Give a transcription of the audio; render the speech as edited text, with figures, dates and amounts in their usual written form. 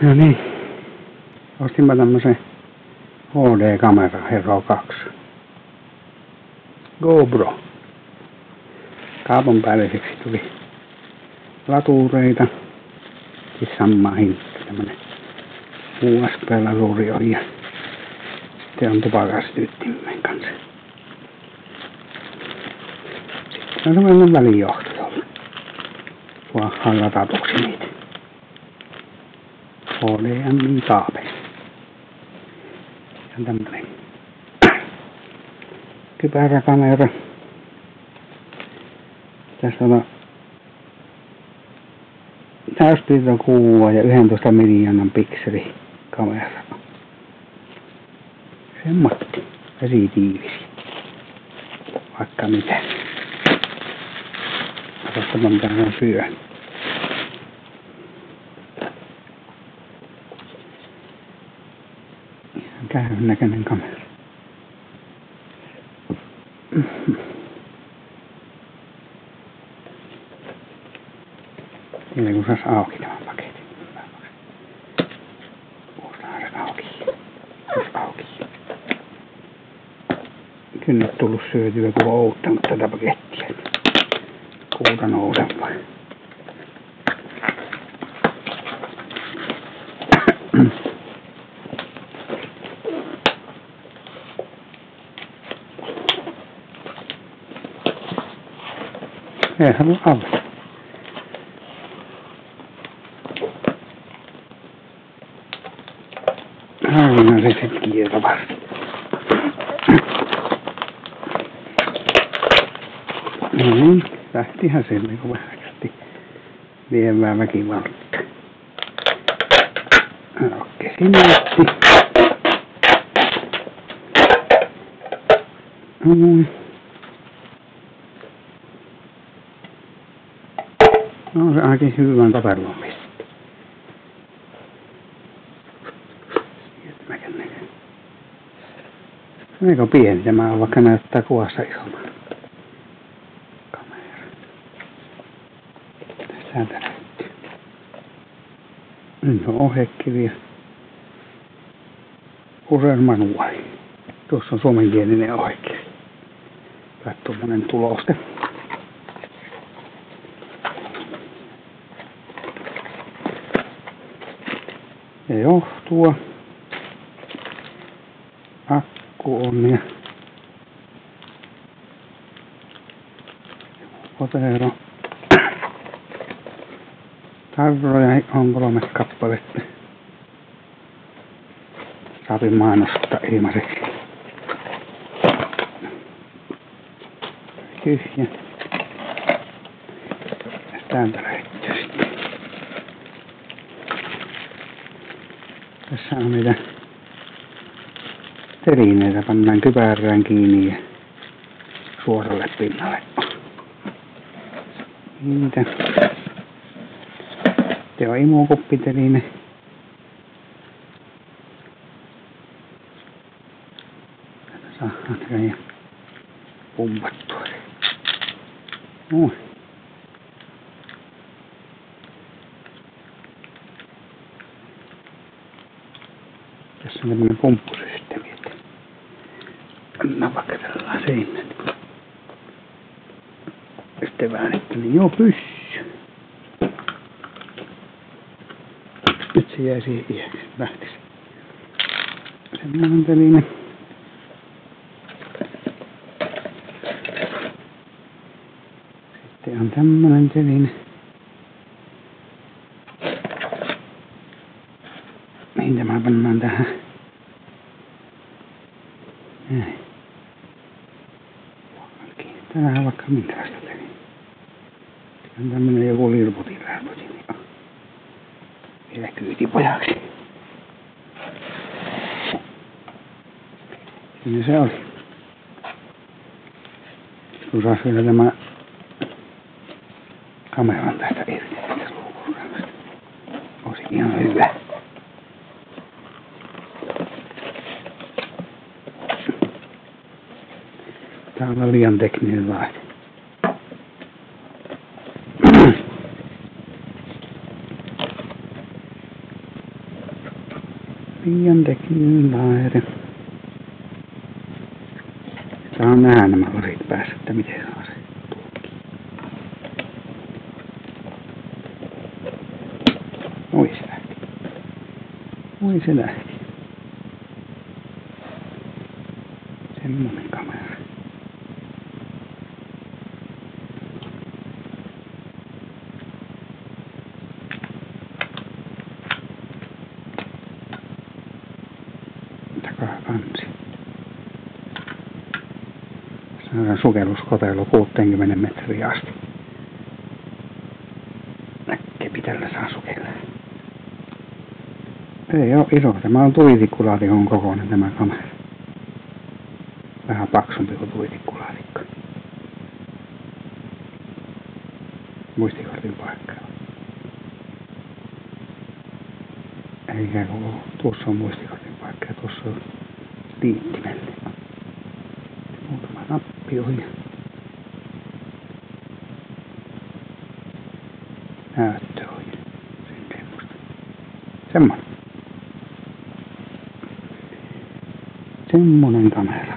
No niin. Ostinpa tämmösen HD-kamera Hero 2. GoPro. Kaupan päälliseksi tuli latureita. Siis samaa hintaa. Tämmönen USB-laturi oli ja sitten on tupakastyyttimen kanssa. Sitten on tämmönen välijohto tuolla. Tuohan latatuksi niitä. HDMI-kaapeli. Ja tämmönen kypäräkamera. Tässä on täyspiirtokuva ja 11 miljoonan pikseli kamera. Semmotti. Vesitiivisi. Vaikka mitä. Katsotaan mitä on syö. Ihan käyrän näköinen kamera. Siinä kun saisi auki tämän paketin. Osahan se auki. Jos auki. Kyllä nyt tullut syötyä kun on oottanut tätä pakettia. Kuuta nousen vai. Eihän mun alle. Harvinaiset kiertovat. Niin, lähtihän se niin kuin vähän kästi viemään väkivalta. Okei, sinne lähti. No se ainakin hyvän tapeluun pisti. Aika pieni tämä on, vaikka näyttää kuvassa isomman kamera. Täältä näyttyy. Nyt on ohjekirja. Usein manuaali. Tuossa on suomenkielinen ohjekirja. Tai tuommoinen tuloste. Ja johtua. Akku on ja potero. Tarroja on 3 kappaletta. Saapi mainostaa ilmaiseksi. Tyhjä. Ja täältä löytyy sitten. Tässä on niitä telineitä, pannaan kypärään kiinni ja suoralle pinnalle. Niitä. Sitten on imukuppiteline. Tätä saadaan näköjään pumpattua. Noin. Tässä on tämmönen pumppusysteemi, että pannaan vaikka tällainen seinät. Sitten väännettä, niin joo pyssy. Nyt se jäi siihen iäksi, lähtisi. Semmoinen teline. Sitten on tämmönen teline. Mihin tämä pannaan tähän? Näin. Tämähän vaikka minkälaista teline. On tämmönen joku lirputin. Vielä kyytipojaksi. Siinä se oli. Kun saas vielä tämä kameran tästä irti tästä luukurannasta. Olisi ihan hyvä. Tää on liian tekninen laite. Liian tekniläinen. Saa nähdä nämä lasit päässä, että miten saa se tuokin. Oi se lähti. Oi se lähti. Semmonen kamera. Takakansi. Saadaan sukelluskotelo 60 metriä asti. Näkkepitellä saa sukella. Ei oo iso. Tämä on tulitikkulaatikon kokoinen tämä kamera. Vähän paksumpi kuin tulitikkulaatikko. Muistikortin paikka. Eikä koko. Tuossa on muistikortin paikka ja tuossa on liittimelle. Muutama nappi on ja näyttö on ja semmoista. Semmonen kamera.